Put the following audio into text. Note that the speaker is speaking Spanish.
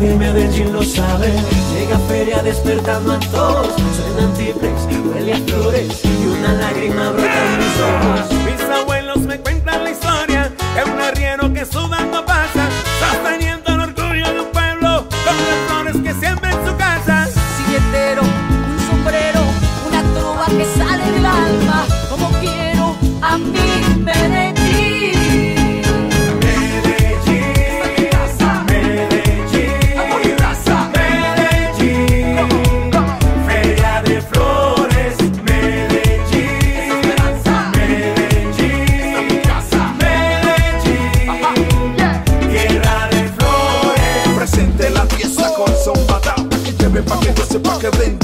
historia en Medellín lo sabe. Llega feria despertando a todos. Suenan timbres, huele a flores y una lágrima brota en mis ojos. Mis abuelos me cuentan la historia de un arriero que sudando pasa, sosteniendo el orgullo de un pueblo con las flores que siembra en su casa. Silletero, un sombrero, una trova que sale del alma. Como quiero a mi Medellín. Pa' que goce, pa' que brinde.